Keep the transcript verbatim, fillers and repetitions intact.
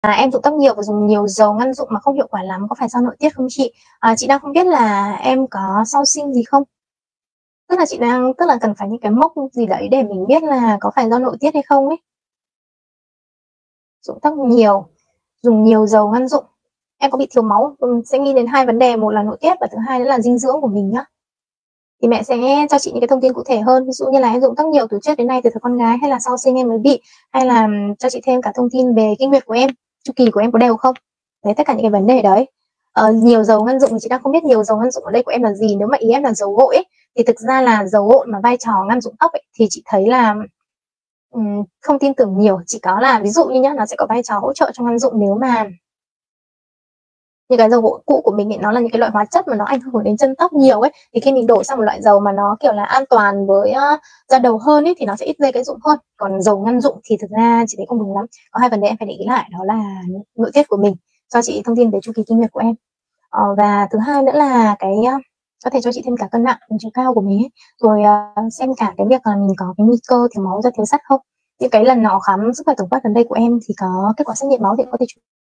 À, em rụng tóc nhiều và dùng nhiều dầu ngăn rụng mà không hiệu quả lắm, có phải do nội tiết không chị? À, chị đang không biết là em có sau sinh gì không? Tức là chị đang tức là cần phải những cái mốc gì đấy để mình biết là có phải do nội tiết hay không ấy. Rụng tóc nhiều, dùng nhiều dầu ngăn rụng. Em có bị thiếu máu, ừ, sẽ nghĩ đến hai vấn đề, một là nội tiết và thứ hai nữa là dinh dưỡng của mình nhá. Thì mẹ sẽ cho chị những cái thông tin cụ thể hơn, ví dụ như là em rụng tóc nhiều từ trước đến nay từ thời con gái hay là sau sinh em mới bị, hay là cho chị thêm cả thông tin về kinh nguyệt của em, chu kỳ của em có đều không. Đấy, tất cả những cái vấn đề đấy. Ờ, nhiều dầu ngăn rụng thì chị đang không biết nhiều dầu ngăn rụng ở đây của em là gì. Nếu mà ý em là dầu gội ấy, thì thực ra là dầu gội mà vai trò ngăn rụng tóc ấy, thì chị thấy là um, không tin tưởng nhiều. Chỉ có là ví dụ như nhá, nó sẽ có vai trò hỗ trợ trong ngăn rụng nếu mà những cái dầu gội cũ của mình ấy, nó là những cái loại hóa chất mà nó ảnh hưởng đến chân tóc nhiều ấy, thì khi mình đổi sang một loại dầu mà nó kiểu là an toàn với uh, da đầu hơn ấy, thì nó sẽ ít gây cái rụng hơn. Còn dầu ngăn rụng thì thực ra chị thấy không đúng lắm. Có hai vấn đề em phải để ý lại, đó là nội tiết của mình, cho chị thông tin về chu kỳ kinh nguyệt của em, ờ, và thứ hai nữa là cái uh, có thể cho chị thêm cả cân nặng, chiều cao của mình ấy, rồi uh, xem cả cái việc là mình có cái nguy cơ thiếu máu do thiếu sắt không. Những cái lần nó khám sức khỏe tổng quát gần đây của em thì có kết quả xét nghiệm máu thì có thể